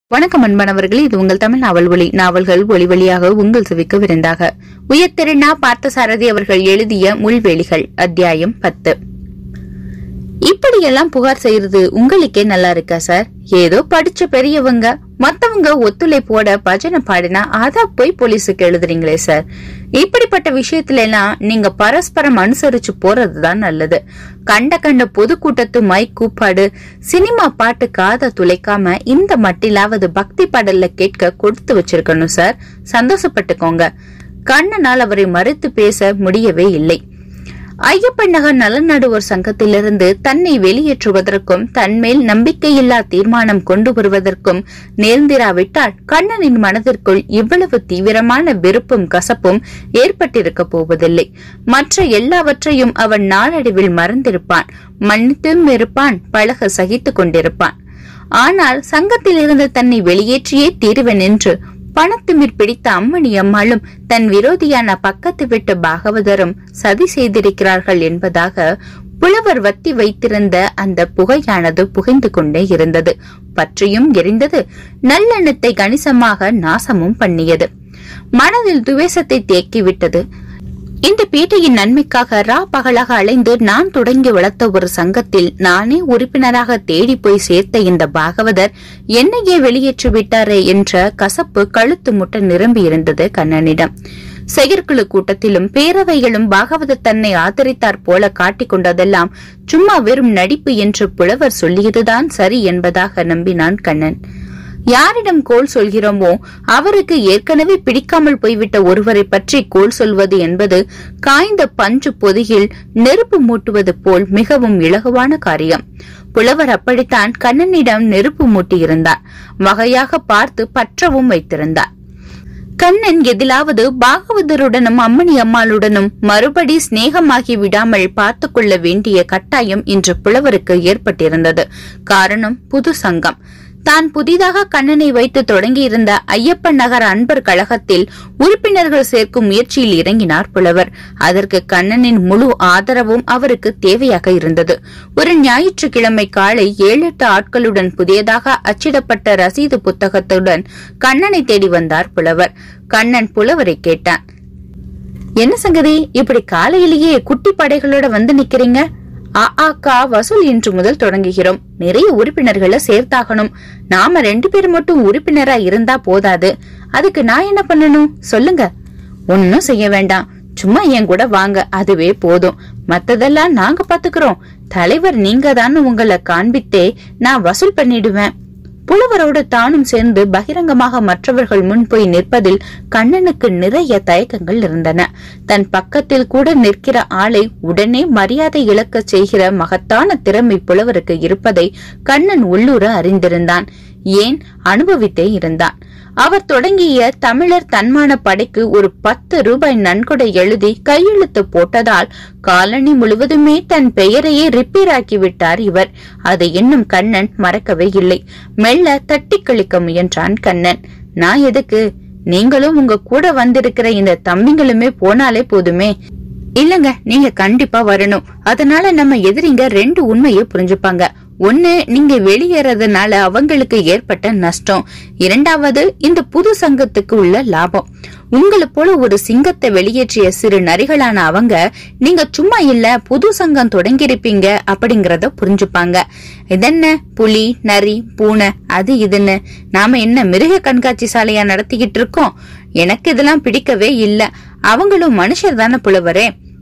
வணக்கம் அன்பானவர்களே, இது உங்கள் தமிழ் நாவல் ஒளி. நாவல்கள் ஒளி வழியாக உங்கள் செவிக்கு விருந்தாக. உயர்திருநா பார்த்தசாரதி அவர்கள் எழுதிய முள்வேலிகள், அத்தியாயம் 10. இப்படியெல்லாம் புகார் செய்யறது உங்களுக்கே நல்லா இருக்கா சார்? ஏதோ படிச்ச பெரியவங்க மத்தவங்க ஒத்துழைப்போட பஜனை பாடினா அத போய் போலீஸுக்கு எழுதுறீங்களே சார். இப்படிப்பட்ட விஷயத்துல எல்லாம் நீங்க பரஸ்பரம் அனுசரிச்சு போறதுதான் நல்லது. கண்ட பொதுக்கூட்டத்து மைக் கூப்பாடு, சினிமா பாட்டு காத துளைக்காம இந்த மட்டிலாவது பக்தி பாடல்ல கேட்க கொடுத்து வச்சிருக்கணும் சார். சந்தோஷப்பட்டுக்கோங்க. கண்ணனால் அவரை மறுத்து பேச முடியவே இல்லை. ஐயப்பன் நகர் நலநடுவோர் சங்கத்திலிருந்து தன்னை வெளியேற்றுவதற்கும் தன்மேல் நம்பிக்கையில்லா தீர்மானம் கொண்டு வருவதற்கும் நேர்ந்திராவிட்டால் கண்ணனின் மனதிற்குள் இவ்வளவு தீவிரமான வெறுப்பும் கசப்பும் ஏற்பட்டிருக்க போவதில்லை. மற்ற எல்லாவற்றையும் அவன் நாளடைவில் மறந்திருப்பான், மன்னித்தும் இருப்பான், பழக சகித்துக் கொண்டிருப்பான். ஆனால் சங்கத்தில் இருந்து தன்னை வெளியேற்றியே தீருவன் என்று பணத்திமிர் பிடித்த அம்மணி அம்மாளும் தன் விரோதியான பக்கத்து விட்டு பாகவதரும் சதி செய்திருக்கிறார்கள் என்பதாக புலவர் வத்தி வைத்திருந்த அந்த புகையானது புகைந்து கொண்டே இருந்தது. பற்றியும் எரிந்தது, நல்லெண்ணத்தை கணிசமாக நாசமும் பண்ணியது. மனதில் துவேஷத்தை தேக்கிவிட்டது. இந்த பேட்டையின் நன்மைக்காக ரா பகலாக அலைந்து நான் தொடங்கி வளர்த்த ஒரு சங்கத்தில் நானே உறுப்பினராக தேடி போய் சேர்த்த இந்த பாகவதர் என்னையே வெளியேற்றி விட்டாரே என்ற கசப்பு கழுத்து முட்ட நிரம்பி இருந்தது கண்ணனிடம். செயற்குழு கூட்டத்திலும் பேரவைகளும் பாகவதர் தன்னை ஆதரித்தார் போல காட்டிக் கொண்டதெல்லாம் சும்மா வெறும் நடிப்பு என்று புலவர் சொல்லியதுதான் சரி என்பதாக நம்பினான் கண்ணன். யாரிடம் கோல் சொல்கிறோமோ அவருக்கு ஏற்கனவே பிடிக்காமல் போய்விட்ட ஒருவரை பற்றி கோல் சொல்வது என்பது காய்ந்த பஞ்சு பொதியில் நெருப்பு மூட்டுவது போல் மிகவும் இலகுவான காரியம். புலவர் அப்படித்தான் கண்ணனிடம் நெருப்பு மூட்டியிருந்தார். வகையாக பார்த்து பற்றவும் வைத்திருந்தார். கண்ணன் எதிலாவது பாகவதருடனும் அம்மணி அம்மாளுடனும் மறுபடி சிநேகமாகி விடாமல் பார்த்து கொள்ள வேண்டிய கட்டாயம் இன்று புலவருக்கு ஏற்பட்டிருந்தது. காரணம், புது சங்கம். தான் புதிதாக கண்ணனை வைத்து தொடங்கியிருந்த ஐயப்பன் நகர் அன்பர் கழகத்தில் உறுப்பினர்கள் சேர்க்கும் முயற்சியில் இறங்கினார் புலவர். அதற்கு கண்ணனின் முழு ஆதரவும் அவருக்கு தேவையாக இருந்தது. ஒரு ஞாயிற்றுக்கிழமை காலை 7-8 ஆட்களுடன் புதியதாக அச்சிடப்பட்ட ரசீது புத்தகத்துடன் கண்ணனை தேடி வந்தார் புலவர். கண்ணன் புலவரை கேட்டான். என்ன சங்கதி, இப்படி காலையிலேயே குட்டி படைகளோட வந்து நிக்கிறீங்க? வசூல் இன்று முதல் தொடங்குகிறோம். நிறைய உறுப்பினர்களை சேர்த்தாகணும். நாம 2 பேர் மட்டும் உறுப்பினரா இருந்தா போதாது. அதுக்கு நான் என்ன பண்ணணும் சொல்லுங்க. ஒன்னும் செய்ய வேண்டாம், சும்மா என் கூட வாங்க, அதுவே போதும். மத்ததெல்லாம் நாங்க பாத்துக்கிறோம். தலைவர் நீங்க தான் உங்களை காண்பித்தே நான் வசூல் பண்ணிடுவேன். புலவரோடு தானும் சேர்ந்து பகிரங்கமாக மற்றவர்கள் முன் போய் நிற்பதில் கண்ணனுக்கு நிறைய தயக்கங்கள் இருந்தன. தன் பக்கத்தில் கூட நிற்கிற ஆளை உடனே மரியாதை இழக்க செய்கிற மகத்தான திறமை புலவருக்கு இருப்பதை கண்ணன் உள்ளூர அறிந்திருந்தான். ஏன், அனுபவித்தே இருந்தான். அவர் தொடங்கிய தமிழர் தன்மான படைக்கு ஒரு 10 ரூபாய் நன்கொடை எழுதி கையெழுத்து போட்டதால் காலனி முழுவதுமே தன் பெயரையே ரிப்பேர் ஆக்கிவிட்டார் இவர். அதை இன்னும் கண்ணன் மறக்கவே இல்லை. மெல்ல தட்டி கழிக்க முயன்றான் கண்ணன். நான் எதுக்கு? நீங்களும் உங்க கூட வந்திருக்கிற இந்த தம்பிங்களுமே போனாலே போதுமே. இல்லங்க, நீங்க கண்டிப்பா வரணும். அதனால நம்ம எதிரிங்க 2 உண்மையை புரிஞ்சுப்பாங்க. ஒன்னு, நீங்க வெளியேறதுனால அவங்களுக்கு ஏற்பட்ட நஷ்டம். 2வது, இந்த புது சங்கத்துக்கு உள்ள லாபம். உங்களை போல ஒரு சிங்கத்தை வெளியேற்றிய சிறு நரிகளான அவங்க நீங்க சும்மா இல்ல புது சங்கம் தொடங்கிருப்பீங்க அப்படிங்கறத புரிஞ்சுப்பாங்க. இதென்ன புலி, நரி, பூனை, அது இதுன்னு நாம என்ன மிருக கண்காட்சி சாலையா நடத்திக்கிட்டு இருக்கோம்? எனக்கு இதெல்லாம் பிடிக்கவே இல்ல. அவங்களும் மனுஷர் தானே புலவரே.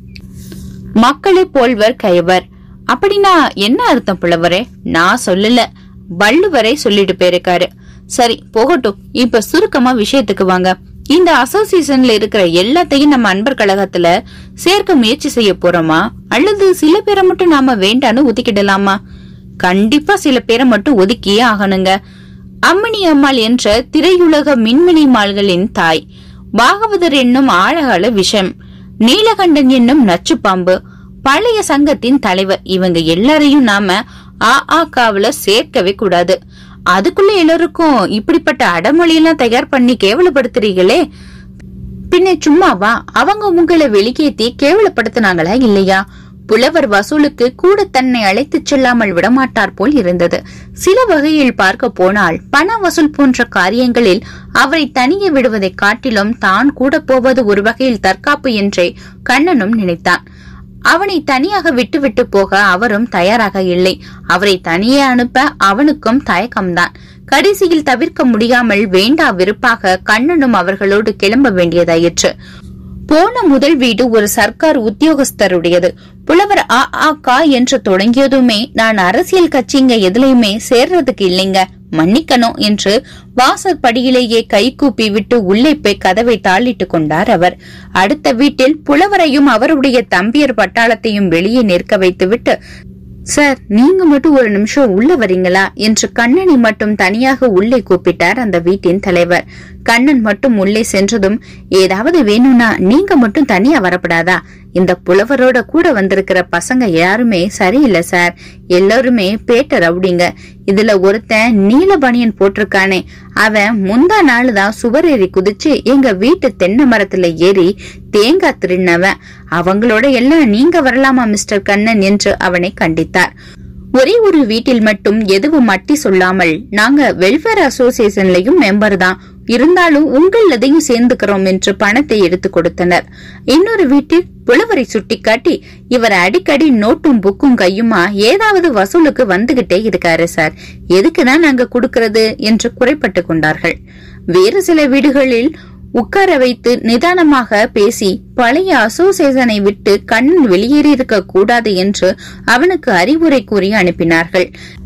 மக்களை போல்வர் கயவர். அப்படின்னா என்ன அர்த்தம் புலவரே? நான் சொல்லல, வள்ளுவரை சொல்லிட்டு போயிருக்காரு. சரி போகட்டும், இப்ப சுருக்கமா விஷயத்துக்கு வாங்க. இந்த அசோசியேஷன்ல இருக்கிற எல்லாத்தையும் நம்ம அன்பர் கழகத்துல சேர்க்க முயற்சி செய்ய போறோமா, அல்லது சில பேரை மட்டும் நாம வேண்டான்னு ஒதுக்கிடலாமா? கண்டிப்பா சில பேரை மட்டும் ஒதுக்கியே ஆகணுங்க. அம்மணி அம்மாள் என்ற திரையுலக மின்மினி மாள்களின் தாய், பாகவதர் என்னும் ஆழகால விஷம், நீலகண்டன் என்னும் நச்சு பாம்பு, பழைய சங்கத்தின் தலைவர், இவங்க எல்லாரையும் நாம அ.ஆ.க.வுல சேர்க்கவே கூடாது. அதுக்குள்ள எல்லாருக்கும் இப்படிப்பட்ட அடமொழியெல்லாம் தயார் பண்ணி கேவலப்படுத்துறீங்களே. பின்ன சும்மாவா அவங்க உங்களை வெளியேத்தி கேவலப்படுத்தினாங்களா இல்லையா? புலவர் வசூலுக்கு கூட தன்னை அழைத்துச் செல்லாமல் விடமாட்டார் போல் இருந்தது. சில வகையில் பார்க்க போனால் பண வசூல் போன்ற காரியங்களில் அவரை தனியே விடுவதை காட்டிலும் தான் கூட போவது ஒரு வகையில் தற்காப்பு என்றே கண்ணனும் நினைத்தான். அவனை தனியாக விட்டுவிட்டு போக அவரும் தயாராக இல்லை. அவரை தனியே அனுப்ப அவனுக்கும் தயக்கம்தான். கடைசியில் தவிர்க்க முடியாமல் வேண்டா விருப்பாக கண்ணனும் அவர்களோடு கிளம்ப வேண்டியதாயிற்று. போன முதல் வீடு ஒரு சர்க்கார் உத்தியோகஸ்தருடையது. புலவர் ஆ என்று தொடங்கியதுமே, நான் அரசியல் கட்சிங்க எதுலையுமே சேர்றதுக்கு இல்லைங்க, மன்னிக்கணும் என்று வாசற்படியிலேயே கை கூப்பி விட்டு உள்ளே போய் கதவை தாளிட்டு கொண்டார் அவர். அடுத்த வீட்டில் புலவரையும் அவருடைய தம்பியர் பட்டாளத்தையும் வெளியே நிற்க வைத்துவிட்டு, சார், நீங்க மட்டும் ஒரு நிமிஷம் உள்ள வரீங்களா என்று கண்ணனை மட்டும் தனியாக உள்ளே கூப்பிட்டார் அந்த வீட்டின் தலைவர். கண்ணன் மட்டும் உள்ளே சென்றதும், ஏதாவது வேணும்னா நீங்க மட்டும் தனியா வரப்படாதா? இந்த புலவரோட கூட வந்திருக்கிற பசங்க யாருமே சரியில்லை சார், எல்லாருமே பேட்ட ரவுடிங்க. இதுல ஒருத்தன் நீல பனியன் போட்டிருக்கானே, அவன் முந்தா நாளுதான் சுவர் ஏறி குதிச்சு எங்க வீட்டு தென்னை மரத்துல ஏறி தேங்காய் திருடினவன். அவங்களோட எல்லாம் நீங்க வரலாமா மிஸ்டர் கண்ணன் என்று அவனை கண்டித்தார். ஒரே ஒரு வீட்டில் மட்டும் எதுவும் மட்டி சொல்லாமல், நாங்க வெல்ஃபேர் அசோசியேஷன்லயும் மெம்பர் தான், இருந்தாலும் உங்களதையும் சேர்ந்துக்கிறோம் என்று பணத்தை எடுத்து கொடுத்தனர். இன்னொரு வீட்டில் புலவரை சுட்டிக்காட்டி, இவர் அடிக்கடி நோட்டும் புக்கும் கையுமா ஏதாவது வசூலுக்கு வந்துகிட்டே இருக்காரு சார், எதுக்குதான் நாங்க கொடுக்கறது என்று குறைப்பட்டு கொண்டார்கள். வேறு சில வீடுகளில் உட்கார வைத்து நிதானமாக பேசி பழைய அசோசியேஷனை விட்டு கண்ணன் வெளியேறியிருக்க கூடாது என்று அவனுக்கு அறிவுரை கூறி அனுப்பினார்கள்.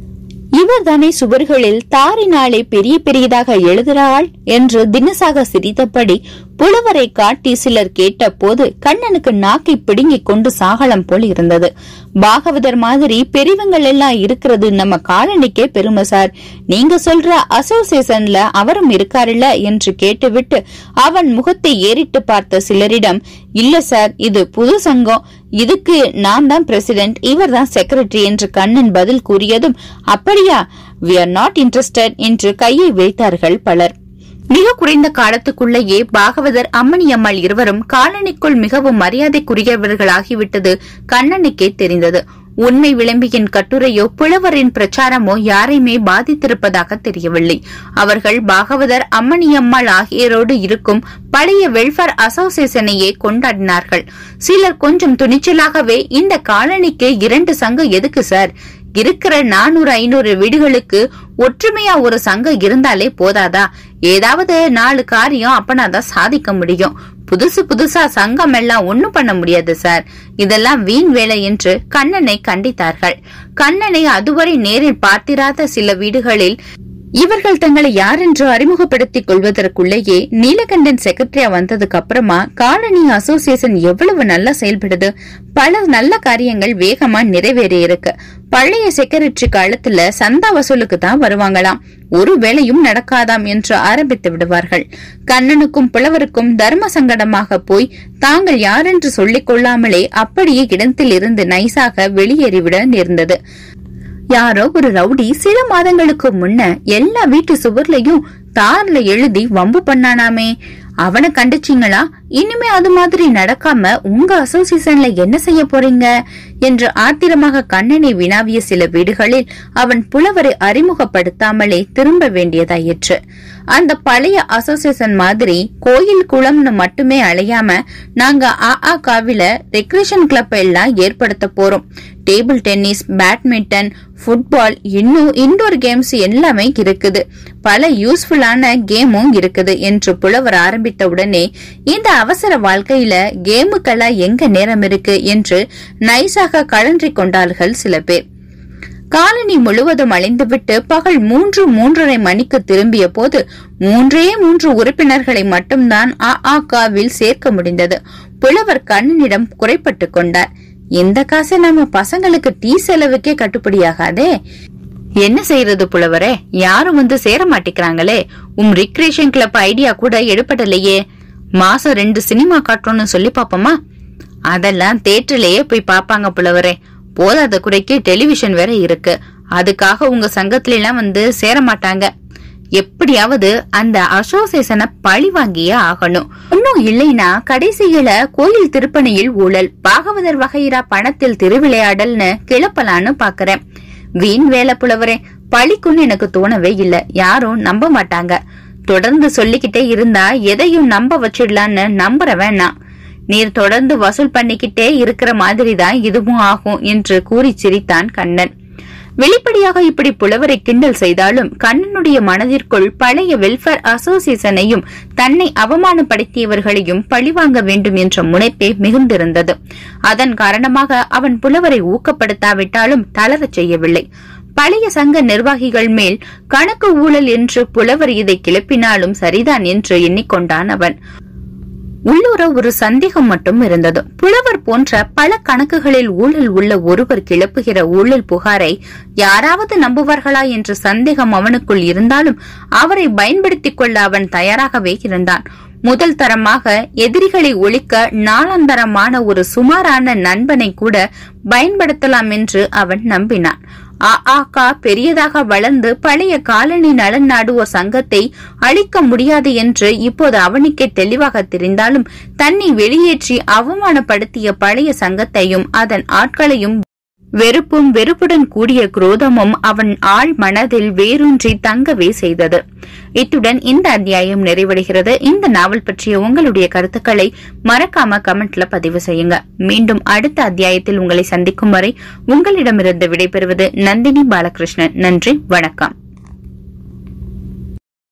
இவர்தானே சுவர்களில் தாரினாலே பெரிய பெரியதாக எழுதுகிறாள் என்று தினசாக சிரித்தபடி புலவரை காட்டி சிலர் கேட்ட போது கண்ணனுக்கு நாக்கை பிடுங்கிக் கொண்டு சாகலம் போல் இருந்தது. பாகவதர் மாதிரி பெரியவங்கள் எல்லாம் இருக்கிறது நம்ம காலனிக்கே பெருமை சார், நீங்க சொல்ற அசோசியேஷன்ல அவரும் இருக்காருல்ல என்று கேட்டுவிட்டு அவன் முகத்தை ஏறிட்டு பார்த்த சிலரிடம், இல்ல சார், இது புது சங்கம், இதுக்கு நான் தான் பிரசிடென்ட், இவர் தான் செக்ரட்டரி என்று கண்ணன் பதில் கூறியதும், அப்படியா, we are not interested என்று கையை வைத்தார்கள் பலர். மிக குறைந்த காலத்துக்குள்ளேயே பாகவதர் அம்மணி அம்மாள் இருவரும் காலனிக்குள் மிகவும் மரியாதைக்குரியவர்களாகிவிட்டது கண்ணனுக்கே தெரிந்தது. உண்மை விளம்பியின் கட்டுரையோ புலவரின் பிரச்சாரமோ யாரையுமே பாதித்திருப்பதாக தெரியவில்லை. அவர்கள் பாகவதர் அம்மணியம்மாள் ஆகியோரோடு இருக்கும் பழைய வெல்ஃபேர் அசோசியேஷனையே கொண்டாடினார்கள். சிலர் கொஞ்சம் துணிச்சலாகவே, இந்த காலனிக்கு 2 சங்கம் எதுக்கு சார், இருக்கிற 400-500 வீடுகளுக்கு ஒற்றுமையா ஒரு சங்கம் இருந்தாலே போதாதா, ஏதாவது 4 காரியம் அப்பனாதான் சாதிக்க முடியும், புதுசா சங்கம் எல்லாம் ஒண்ணும் பண்ண முடியாது சார், இதெல்லாம் வீண் வேலை என்று கண்ணனை கண்டித்தார்கள். கண்ணனை அதுவரை நேரில் பார்த்திராத சில வீடுகளில் இவர்கள் தங்களை யார் என்று அறிமுகப்படுத்திக் கொள்வதற்குள்ளேயே நீலகண்டன் செக்ரட்டரியா வந்ததுக்கு அப்புறமா காலனி அசோசியேஷன் எவ்வளவு நல்லா செயல்படுது, பல நல்ல காரியங்கள் வேகமா நிறைவேறி இருக்கு. பழைய செக்ரட்டரி காலத்துல சந்தா வசூலுக்கு தான் வருவாங்களாம், ஒரு வேளையும் நடக்காதாம் என்று ஆரம்பித்து விடுவார்கள். கண்ணனுக்கும் புலவருக்கும் தர்ம சங்கடமாக போய் தாங்கள் யாரென்று சொல்லிக் கொள்ளாமலே அப்படியே இடத்தில் இருந்து நைசாக வெளியேறிவிட நேர்ந்தது. யாரோ ஒரு ரவுடி சில மாதங்களுக்கு முன்ன எல்லா வீட்டு சுவர்லயும் தார்ல எழுதி வம்பு பண்ணானாமே, அவனை கண்டுச்சீங்களா? இனிமே அது மாதிரி நடக்காம உங்க அசோசியேஷன்ல என்ன செய்ய போறீங்க என்று ஆத்திரமாக கண்ணனை வினாவிய சில வீடுகளில் அவன் புலவரை அறிமுகப்படுத்தாமலே திரும்ப வேண்டியதாயிற்று. அந்த பழைய அசோசியேஷன் மாதிரி கோயில் குளம்னு மட்டுமே அலையாம நாங்க காவில ரெக்ரேஷன் கிளப் எல்லாம் ஏற்படுத்த போறோம். டேபிள் டென்னிஸ், பேட்மிண்டன், ஃபுட்பால், இன்னும் இன்டோர் கேம்ஸ் எல்லாமே இருக்குது, பல யூஸ்ஃபுல்லான கேமும் இருக்குது என்று புலவர் ஆரம்பித்த உடனே, இந்த அவசர வாழ்க்கையில கேமுக்கெல்லாம் எங்க நேரம் இருக்கு என்று நைசாக கழன்றி கொண்டார்கள் சில பேர். காலனி முழுவதும் அழிந்துவிட்டு பகல் 3-3:30 மணிக்கு திரும்பிய போது 3 உறுப்பினர்களை மட்டும்தான் காவில் சேர்க்க முடிந்தது. புலவர் கண்ணனிடம் குறைப்பட்டு கொண்டார். இந்த காசை நம்ம பசங்களுக்கு டீ செலவுக்கே கட்டுப்படியாகாதே, என்ன செய்யறது புலவரே, யாரும் வந்து சேர மாட்டேங்கிறாங்களே, ரிக்ரேஷன் கிளப் ஐடியா கூட எடுப்படலையே, மாசம் 2 சினிமா காட்டுறோம்னு சொல்லி பாப்போமா? அதெல்லாம் தியேட்டர்லயே போய் பாப்பாங்க புலவரே, போதாத குறைக்கு டெலிவிஷன் வேற இருக்கு, அதுக்காக உங்க சங்கத்துல எல்லாம் வந்து சேர மாட்டாங்க. எப்படியாவது அந்த அசோசியேஷனை பழி வாங்கியே ஆகணும். இன்னும் இல்லைன்னா கடைசியில கோயில் திருப்பணியில் ஊழல், பாகவதர் வகைரா பணத்தில் திருவிளையாடல்னு கிளப்பலான்னு பாக்குறேன். வீண் வேலை புலவரே, பழிக்குன்னு எனக்கு தோணவே இல்ல. யாரும் நம்ப மாட்டாங்க. தொடர்ந்து சொல்லிக்கிட்டே இருந்தா எதையும் நம்ப வச்சிடலான்னு நம்புற வேணாம். நீர் தொடர்ந்து வசூல் பண்ணிக்கிட்டே இருக்கிற மாதிரிதான் இதுவும் ஆகும் என்று கூறி சிரித்தான் கண்ணன். வெளிப்படையாக இப்படி புலவரை கிண்டல் செய்தாலும் கண்ணனுடைய மனதிற்குள் பழைய வெல்ஃபேர் அசோசியேஷனையும் தன்னை அவமானப்படுத்தியவர்களையும் பழிவாங்க வேண்டும் என்ற முனைப்பே மிகுந்திருந்தது. அதன் காரணமாக அவன் புலவரை ஊக்கப்படுத்தாவிட்டாலும் தளரச் செய்யவில்லை. பழைய சங்க நிர்வாகிகள் மேல் கணக்கு ஊழல் என்று புலவர் இதை கிளப்பினாலும் சரிதான் என்று எண்ணிக்கொண்டான் அவன். உள்ளூர ஒரு சந்தேகம் மட்டும் இருந்தது. புலவர் போன்ற பல கணக்குகளில் ஊழல் உள்ள ஒருவர் கிளப்புகிற ஊழல் புகாரை யாராவது நம்புவார்களா என்ற சந்தேகம் அவனுக்குள் இருந்தாலும் அவரை பயன்படுத்திக் கொள்ள அவன் தயாராகவே இருந்தான். முதல் தரமாக எதிரிகளை ஒழிக்க நாளாந்தரமான ஒரு சுமாரான நண்பனை கூட பயன்படுத்தலாம் என்று அவன் நம்பினான். பெரியதாக வளர்ந்து பழைய காலனி நலன் நாடுவ சங்கத்தை அழிக்க முடியாது என்று இப்போது அவனுக்கே தெளிவாக தெரிந்தாலும் தன்னை வெளியேற்றி அவமானப்படுத்திய பழைய சங்கத்தையும் அதன் ஆட்களையும் வெறுப்பும் வெறுப்புடன் கூடிய குரோதமும் அவன் ஆழ் மனதில் வேரூன்றி தங்கவே செய்தது. இத்துடன் இந்த அத்தியாயம் நிறைவடைகிறது. இந்த நாவல் பற்றிய உங்களுடைய கருத்துக்களை மறக்காம கமெண்ட்ல பதிவு செய்யுங்க. மீண்டும் அடுத்த அத்தியாயத்தில் உங்களை சந்திக்கும் வரை உங்களிடமிருந்து விடைபெறுவது நந்தினி பாலகிருஷ்ணன். நன்றி, வணக்கம்.